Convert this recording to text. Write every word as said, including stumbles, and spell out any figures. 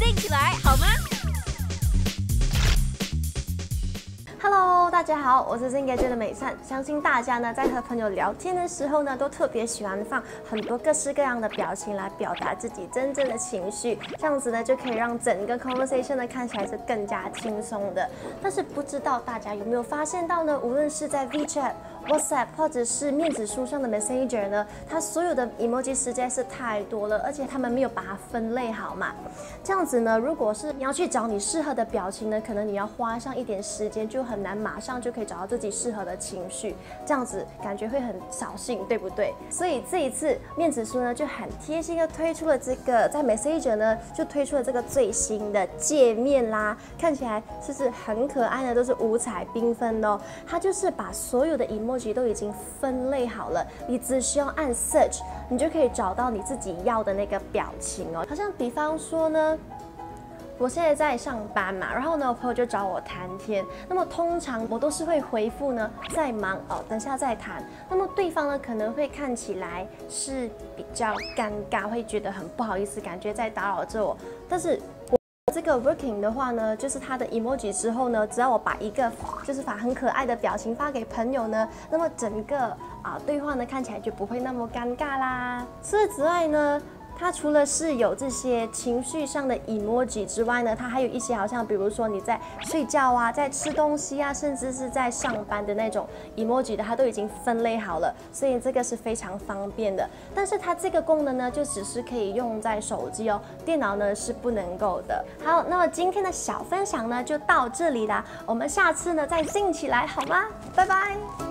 静起来好吗 ？Hello， 大家好，我是新给界的美善。相信大家呢，在和朋友聊天的时候呢，都特别喜欢放很多各式各样的表情来表达自己真正的情绪，这样子呢，就可以让整个 conversation 呢看起来是更加轻松的。但是不知道大家有没有发现到呢？无论是在 WeChat、WhatsApp 或者是面子书上的 Messenger 呢，它所有的 emoji 实在是太多了，而且他们没有把它分类好嘛。这样子呢，如果是你要去找你适合的表情呢，可能你要花上一点时间，就很难马上就可以找到自己适合的情绪，这样子感觉会很扫兴，对不对？所以这一次面子书呢就很贴心的推出了这个，在 Messenger 呢就推出了这个最新的界面啦，看起来是不是很可爱呢？都是五彩缤纷的哦。它就是把所有的 emoji 都已经分类好了，你只需要按 search， 你就可以找到你自己要的那个表情哦。好像比方说呢。我现在在上班嘛，然后呢，我朋友就找我谈天。那么通常我都是会回复呢，在忙哦，等下再谈。那么对方呢可能会看起来是比较尴尬，会觉得很不好意思，感觉在打扰着我。但是我这个 working 的话呢，就是它的 emoji 之后呢，只要我把一个就是把很可爱的表情发给朋友呢，那么整个啊对话呢看起来就不会那么尴尬啦。除此之外呢。它除了是有这些情绪上的 emoji 之外呢，它还有一些好像比如说你在睡觉啊，在吃东西啊，甚至是在上班的那种 emoji 的，它都已经分类好了，所以这个是非常方便的。但是它这个功能呢，就只是可以用在手机哦，电脑呢是不能够的。好，那么今天的小分享呢就到这里啦，我们下次呢再静起来好吗？拜拜。